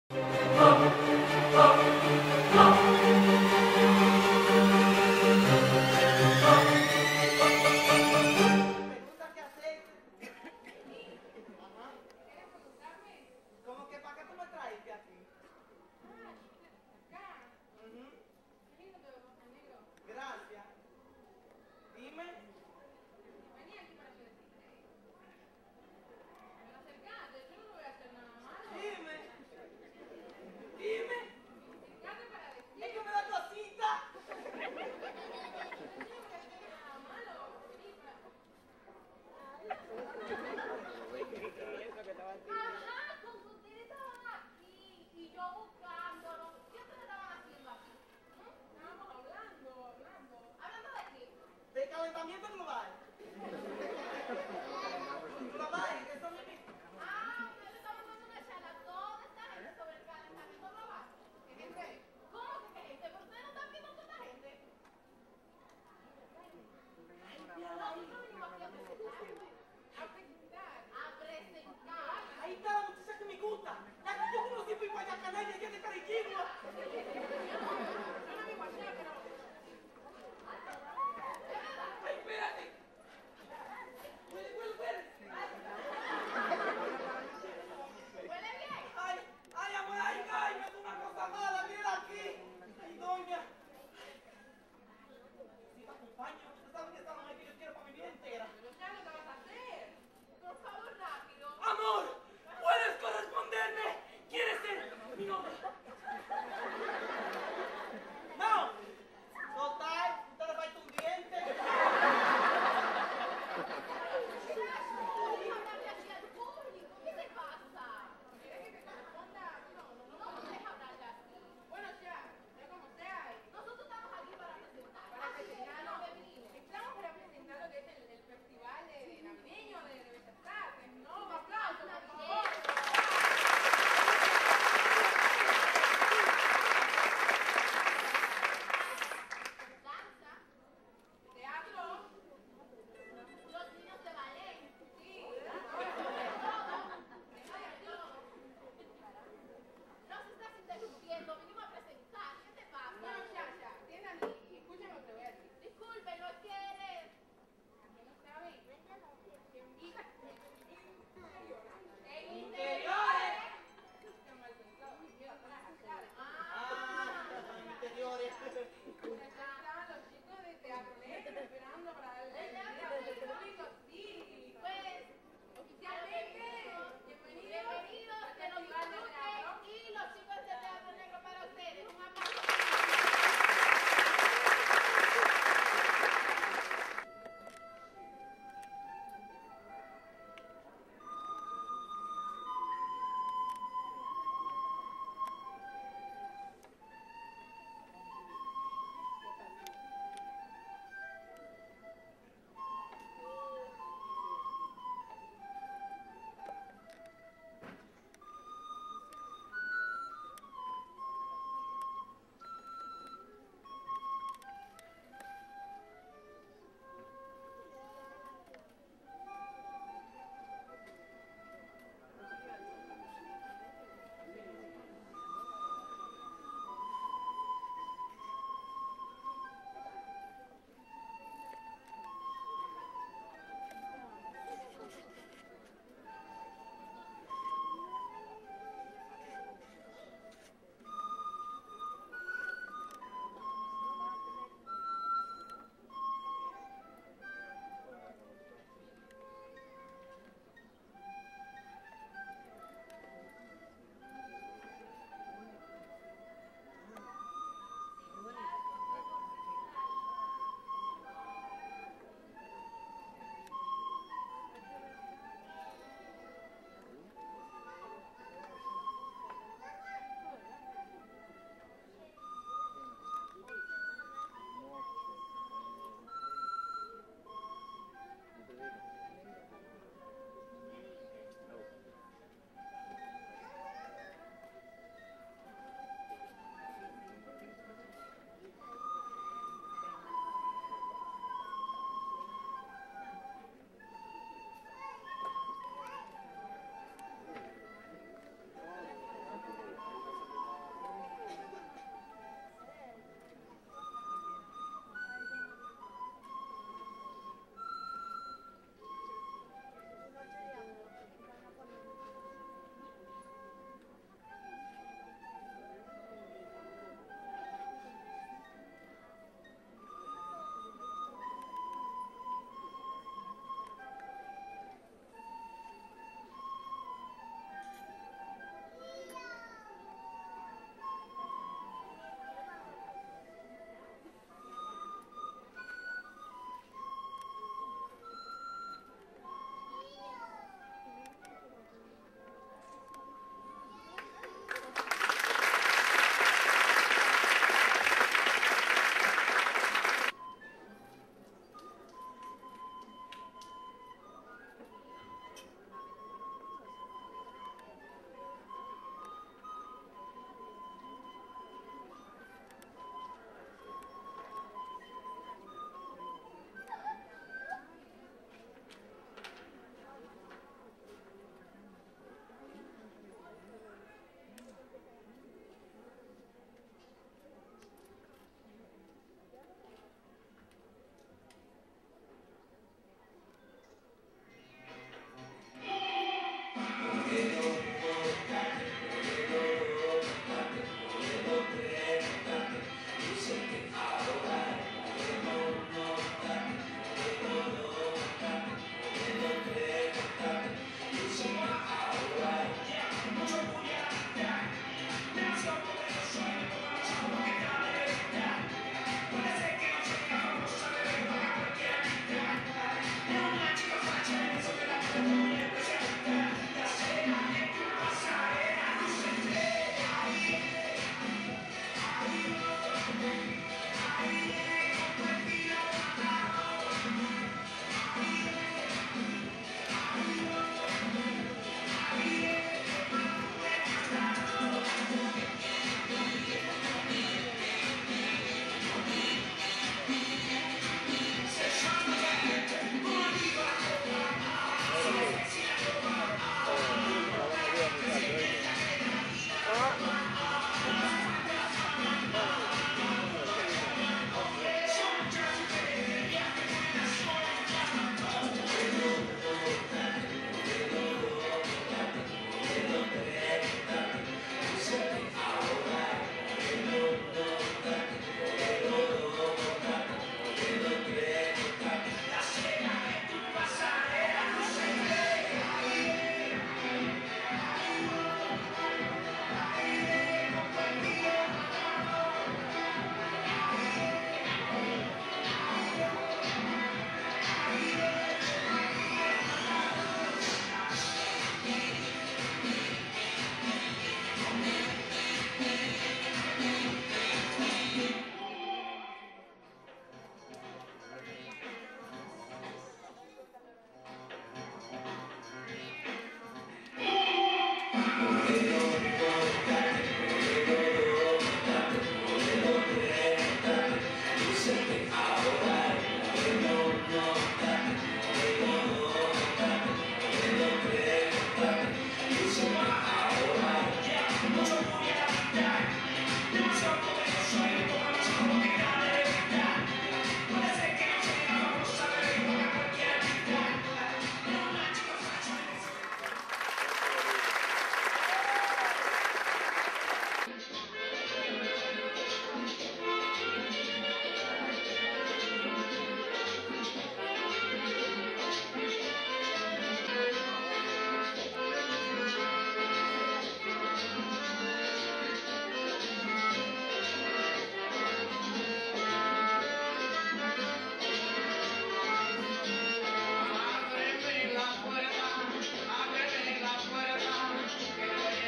Dime.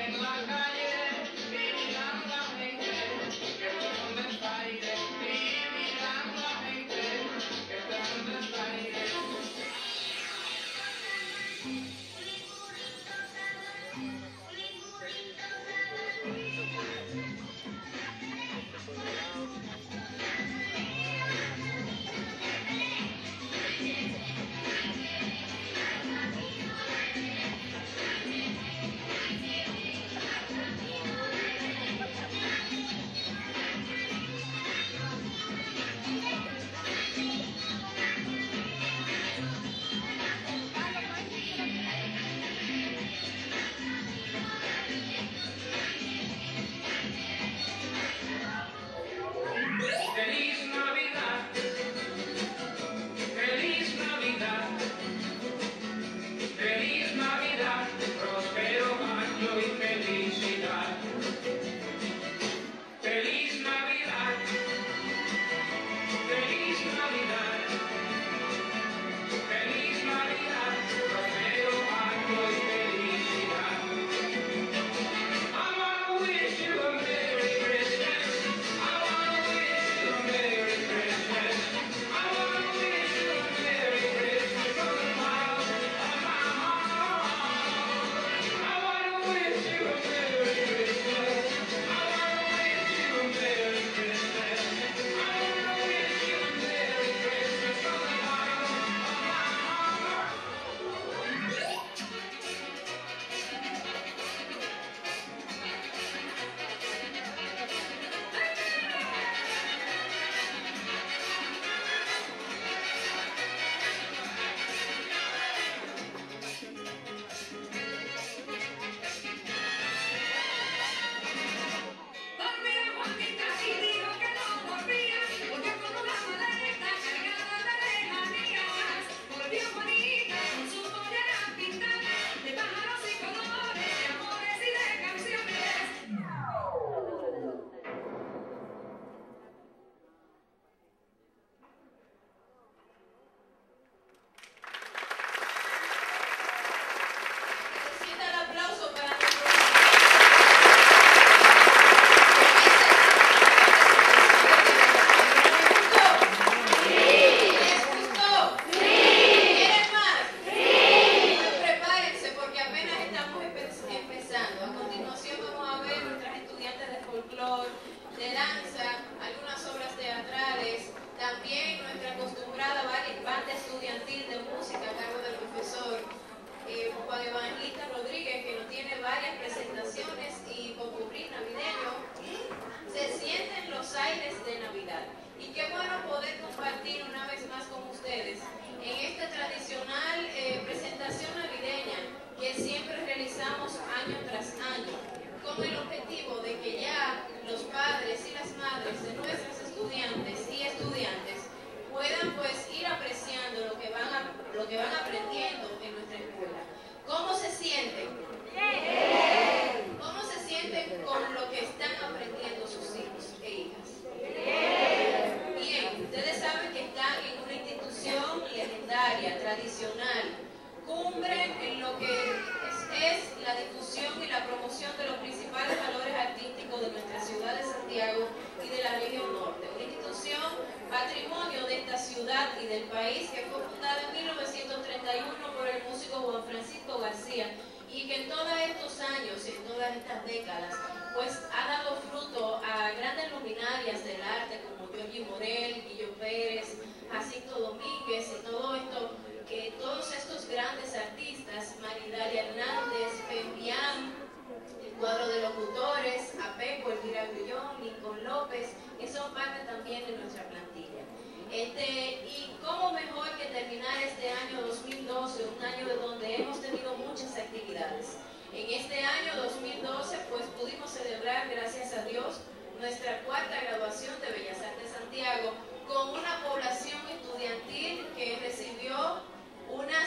Y cómo mejor que terminar este año 2012, un año de donde hemos tenido muchas actividades. En este año 2012 pues pudimos celebrar, gracias a Dios, nuestra cuarta graduación de Bellas Artes Santiago con una población estudiantil que recibió unas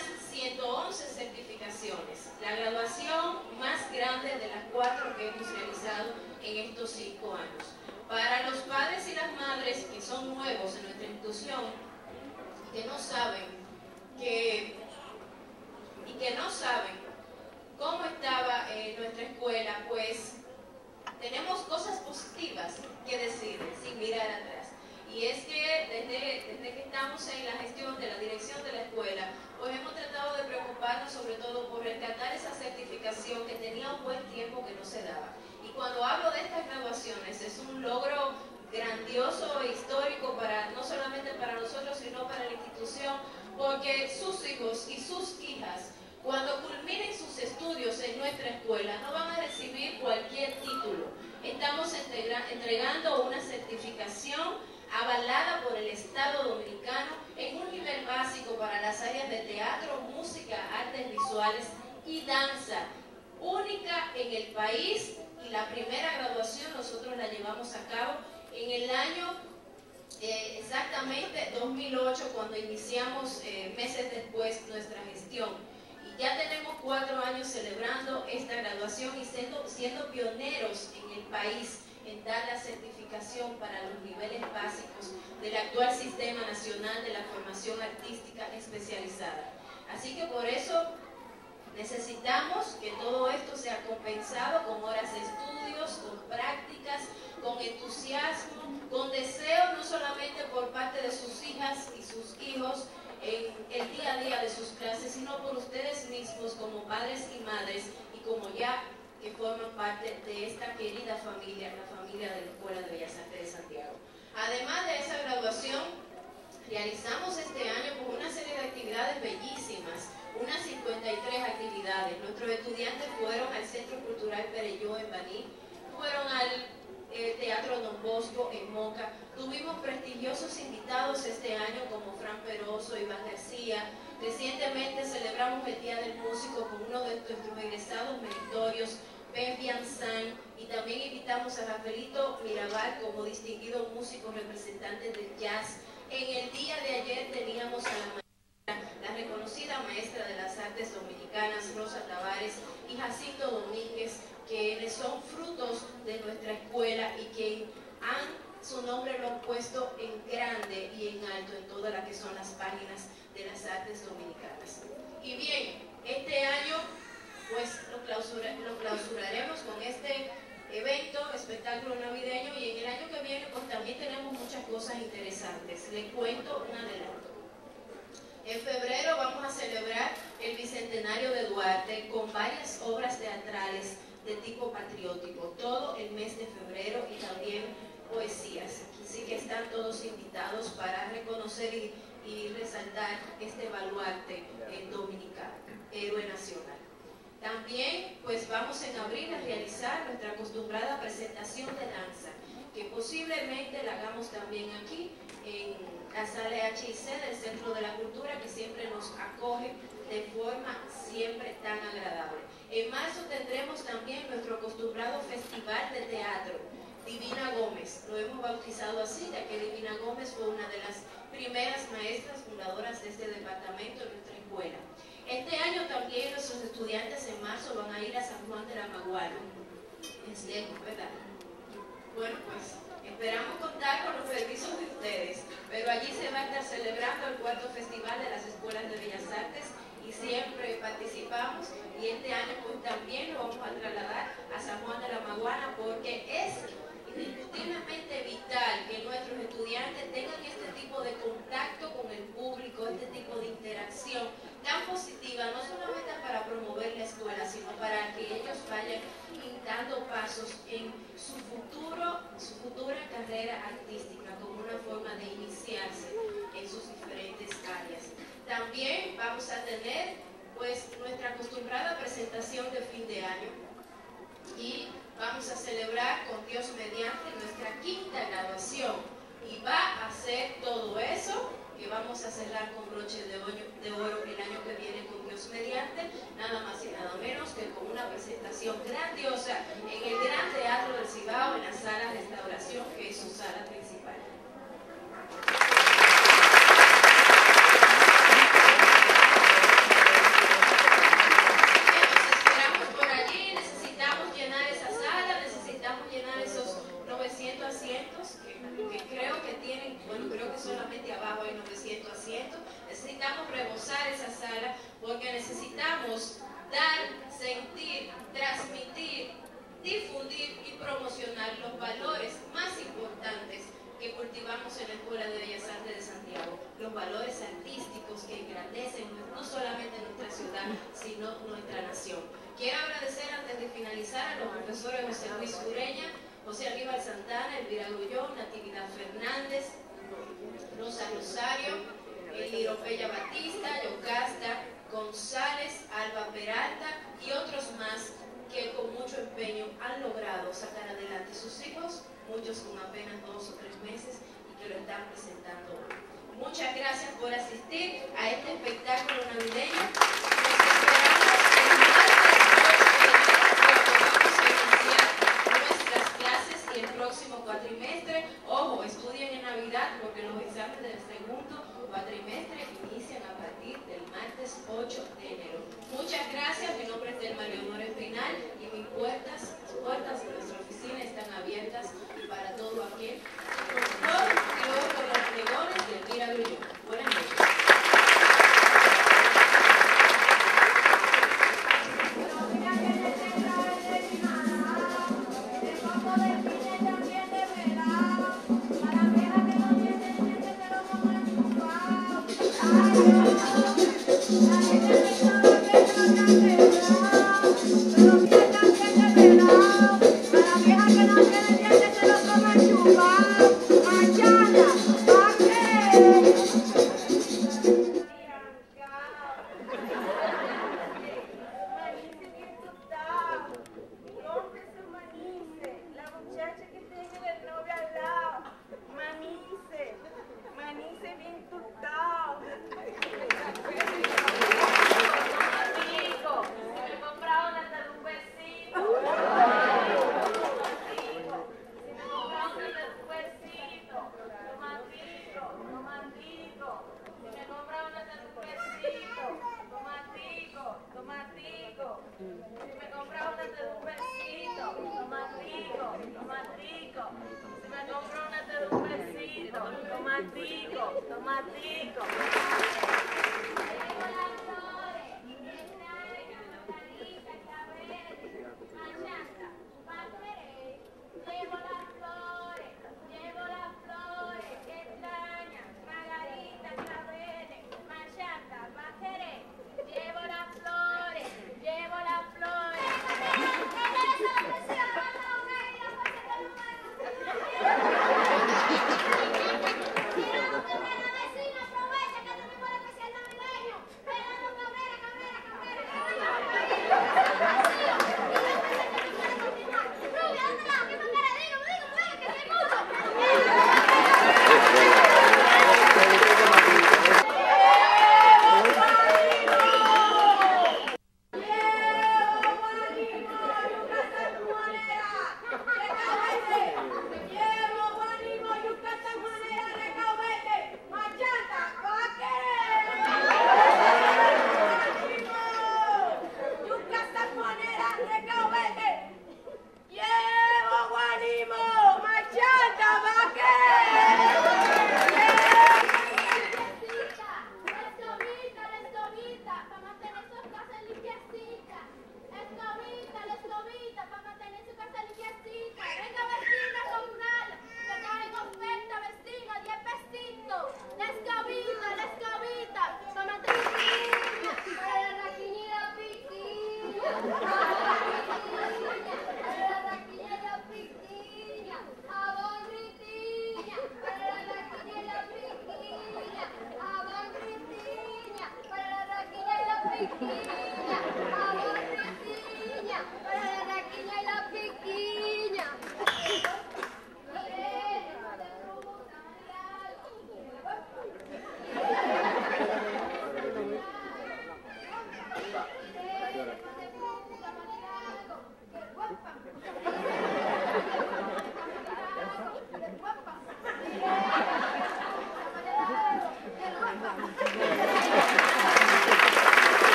111 certificaciones, la graduación más grande de las 4 que hemos realizado en estos 5 años. Para los padres y las madres que son nuevos en nuestra institución y que no saben cómo estaba nuestra escuela, pues graduación que tenía un buen tiempo que no se daba. Y cuando hablo de estas graduaciones, es un logro grandioso e histórico no solamente para nosotros, sino para la institución, porque sus hijos y sus hijas, cuando culminen sus estudios en nuestra escuela, no van a recibir cualquier título. Estamos entregando una certificación avalada por el Estado Dominicano en un nivel básico para las áreas de teatro, música, artes visuales y danza, única en el país, y la primera graduación nosotros la llevamos a cabo en el año exactamente 2008, cuando iniciamos meses después nuestra gestión. Y ya tenemos 4 años celebrando esta graduación y siendo pioneros en el país en dar la certificación para los niveles básicos del actual Sistema Nacional de la Formación Artística Especializada. Así que por eso necesitamos que todo esto sea compensado con horas de estudios, con prácticas, con entusiasmo, con deseo no solamente por parte de sus hijas y sus hijos en el día a día de sus clases, sino por ustedes mismos como padres y madres y como ya que forman parte de esta querida familia, la familia de la Escuela de Bellas Artes de Santiago. Además de esa graduación, realizamos este año con una serie de actividades bellísimas, unas 53 actividades. Nuestros estudiantes fueron al Centro Cultural Perelló en Baní, fueron al Teatro Don Bosco en Moca. Tuvimos prestigiosos invitados este año como Fran Peroso, Iván García. Recientemente celebramos el Día del Músico con uno de nuestros egresados meritorios, Ben Bianzán, y también invitamos a Rafaelito Mirabal como distinguido músico representante del jazz. En el día de ayer teníamos a la reconocida maestra de las artes dominicanas, Rosa Tavares, y Jacinto Domínguez, quienes son frutos de nuestra escuela y que su nombre lo han puesto en grande y en alto en todas las que son las páginas de las artes dominicanas. Y bien, este año pues lo clausuraremos con este evento, espectáculo navideño, y en el año que viene pues también tenemos muchas cosas interesantes. Les cuento un adelanto. En febrero vamos a celebrar el Bicentenario de Duarte con varias obras teatrales de tipo patriótico, todo el mes de febrero, y también poesías. Así que están todos invitados para reconocer y resaltar este baluarte dominicano, héroe nacional. También pues vamos en abril a realizar nuestra acostumbrada presentación de danza, que posiblemente la hagamos también aquí en la sala HIC del Centro de la Cultura, que siempre nos acoge de forma siempre tan agradable. En marzo tendremos también nuestro acostumbrado festival de teatro, Divina Gómez. Lo hemos bautizado así, ya que Divina Gómez fue una de las primeras maestras fundadoras de este departamento en nuestra escuela. Este año también nuestros estudiantes en marzo van a ir a San Juan de la Maguana. Es lejos, ¿verdad? Bueno, pues esperamos contar con los servicios de ustedes, pero allí se va a estar celebrando el 4º Festival de las Escuelas de Bellas Artes y siempre participamos, y este año pues también lo vamos a trasladar a San Juan de la Maguana, porque es indiscutiblemente vital que nuestros estudiantes tengan este tipo de contacto con el público, este tipo de interacción tan positiva, no solamente para promover la escuela, sino para que ellos vayan dando pasos en su futura carrera artística, como una forma de iniciarse en sus diferentes áreas. También vamos a tener pues nuestra acostumbrada presentación de fin de año, y vamos a celebrar con Dios mediante nuestra 5ª graduación, y va a ser todo eso que vamos a cerrar con broche de oro el año que viene con Dios mediante, nada más y nada menos que con una presentación grandiosa en el Gran Teatro del Cibao, en la sala Restauración, que es su sala principal. Necesitamos rebosar esa sala, porque necesitamos dar, sentir, transmitir, difundir y promocionar los valores más importantes que cultivamos en la Escuela de Bellas Artes de Santiago, los valores artísticos que engrandecen no solamente nuestra ciudad, sino nuestra nación. Quiero agradecer Santana, los profesores José Luis Ureña, José Aníbal Santana, Elvira Grullón, Natividad Fernández, Rosa Rosario, Liropella Batista, Yocasta González, Alba Peralta y otros más que con mucho empeño han logrado sacar adelante sus hijos, muchos con apenas 2 o 3 meses y que lo están presentando hoy. Muchas gracias por asistir a este espectáculo navideño. Nos esperamos el martes 8 de enero, cuando vamos a iniciar nuestras clases y el próximo cuatrimestre. Ojo, estudien en Navidad porque los exámenes del segundo cuatrimestre inician a partir del martes 8 de enero. Muchas gracias, mi nombre es Delma Leonor Espinal y las puertas de nuestra oficina están abiertas para todo aquel que y luego con los pregones de Elvira Grullón. Buenas noches. Vecina, aprovecha que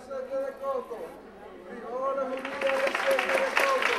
aceite de coco. Frijoles unidos de aceite de coco.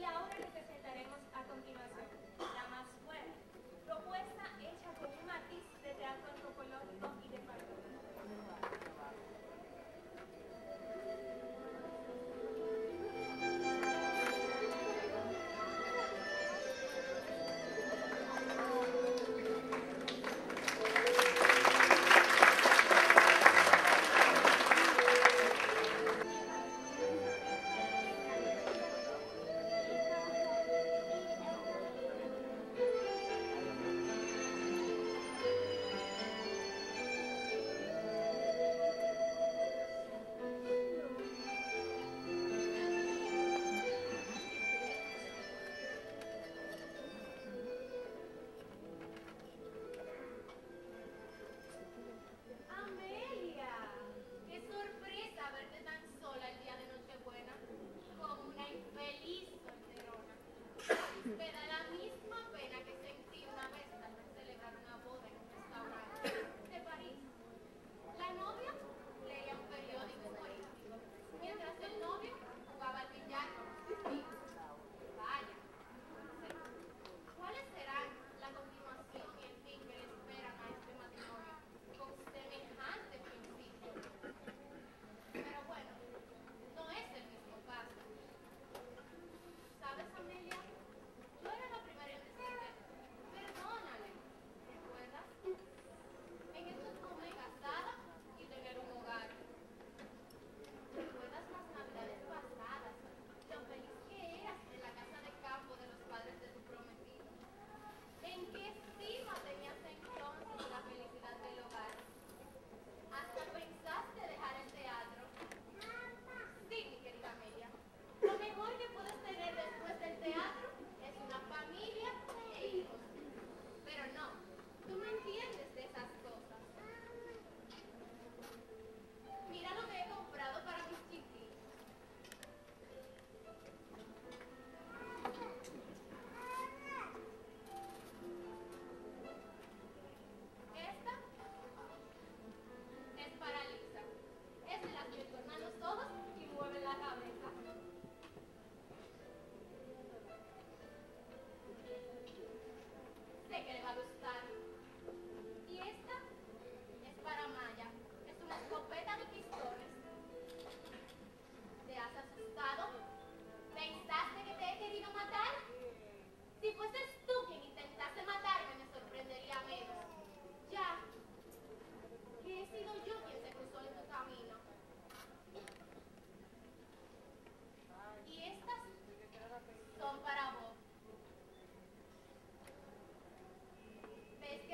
ahora les presentaremos a continuación La Más Buena, propuesta hecha con un matiz de teatro antropológico y de parodia. Amelia, qué sorpresa verte tan sola el día de Nochebuena, como una infeliz solterona. Me da la misma pena que sentí una vez al ver celebrar una boda en un restaurante de París. La novia leía un periódico humorístico, mientras el novio jugaba al billar con sus amigos. Vaya, ¿cuáles serán la continuación y el fin que le esperan a este matrimonio con semejante principio? Pero bueno, no es el mismo caso. ¿Sabes, Amelia? Yo era la primera en decirte, perdónale, ¿recuerdas? En eso tomé casada y tener un hogar. ¿Recuerdas las navidades pasadas? Lo feliz que eras en la casa de campo de los padres de tu prometido. ¿En qué estima tenías entonces la felicidad del hogar? ¿Hasta pensaste dejar el teatro? Sí, mi querida Amelia. Lo mejor que puedes tener después del teatro es una familia e hijos. Pero no, tú no entiendes de esas cosas. Mira lo que he comprado para mis chiquillos. Esta es para Lisa. Es de las que tornan los ojos y mueven la cabeza. Sé que le va a gustar. Y esta es para Maya. Es una escopeta de pistones. ¿Te has asustado? ¿Pensaste que te he querido matar? Si fueses tú quien intentase matarme, me sorprendería menos. Ya que he sido yo quien se cruzó en tu camino. Y estas son para vos. ¿Ves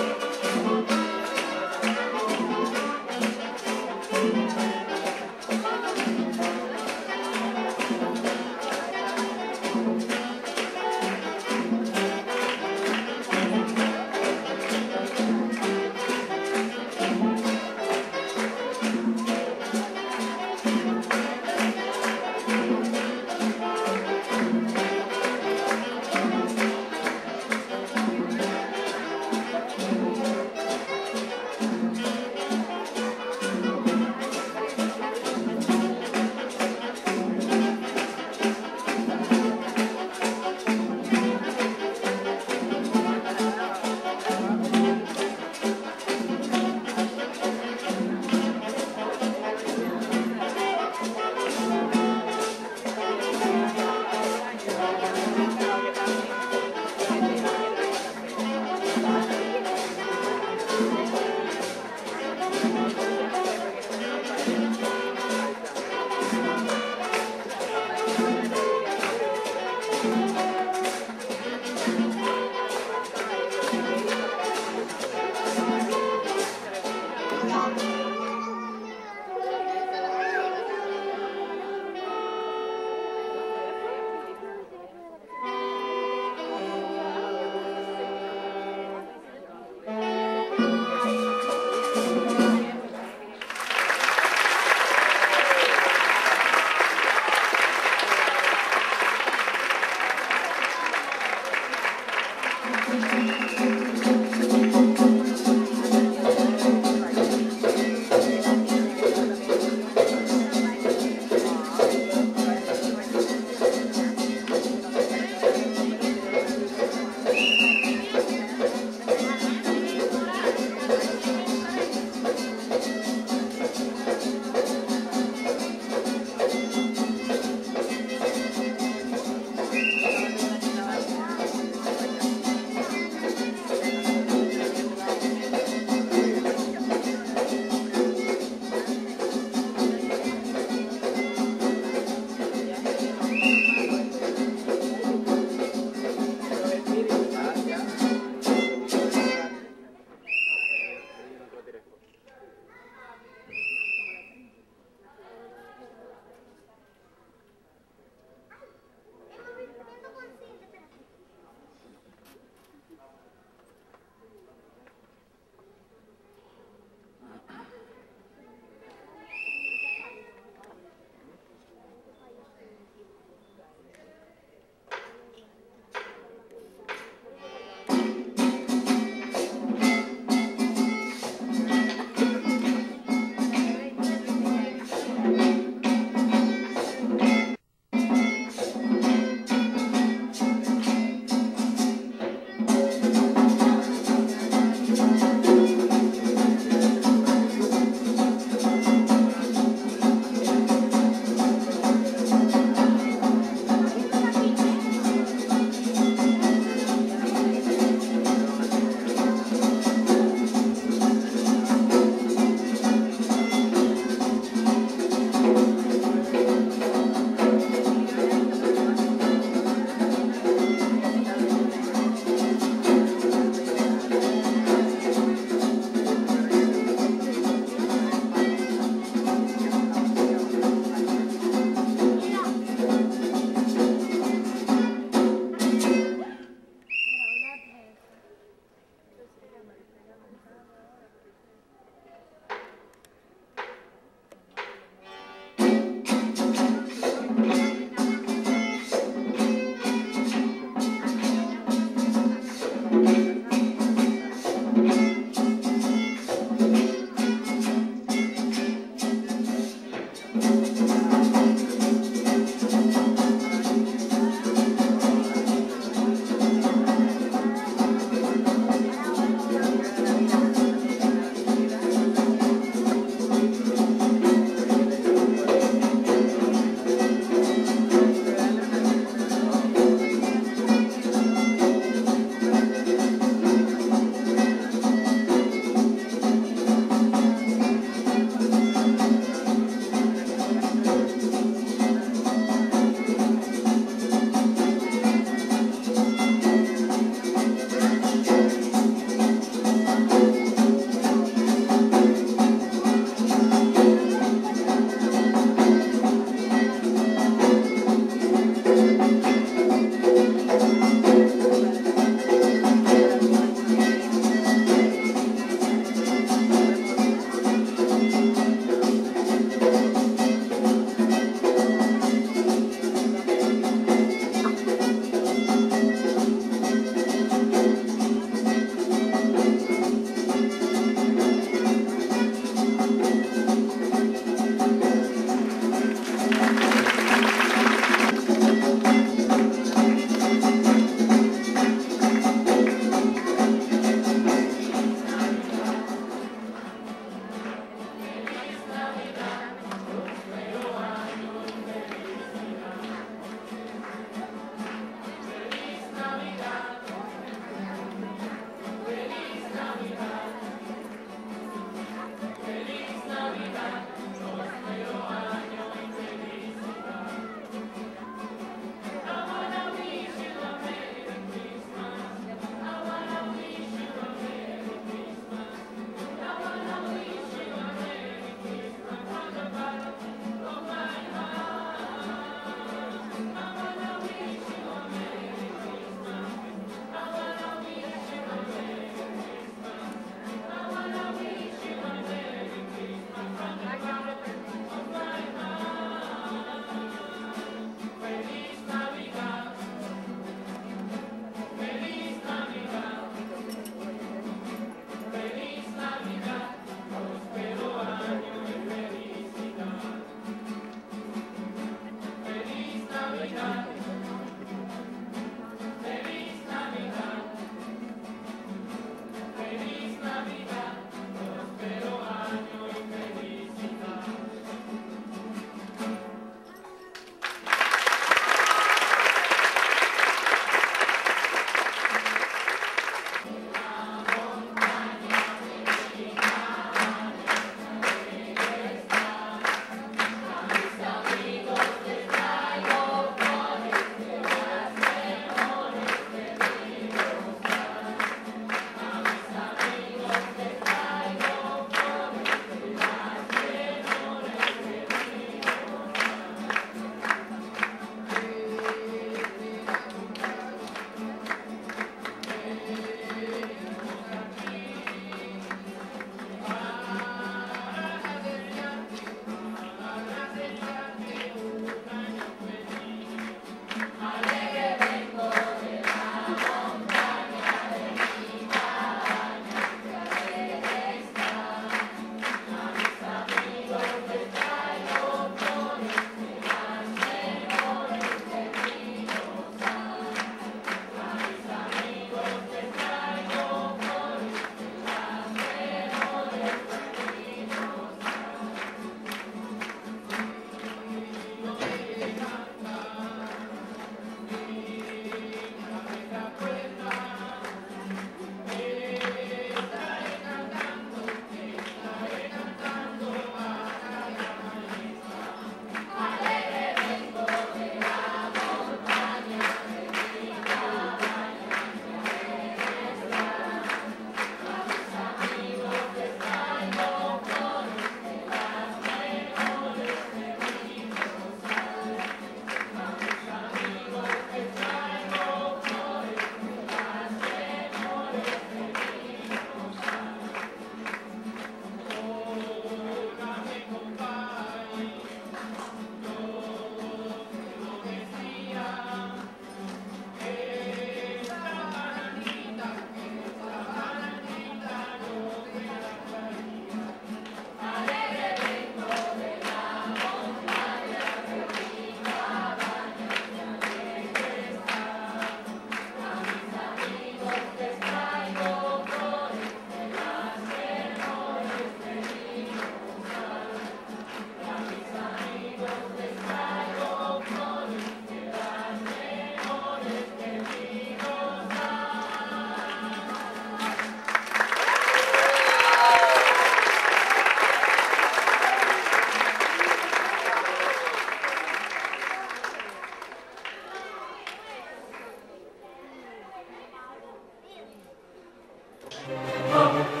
Ah.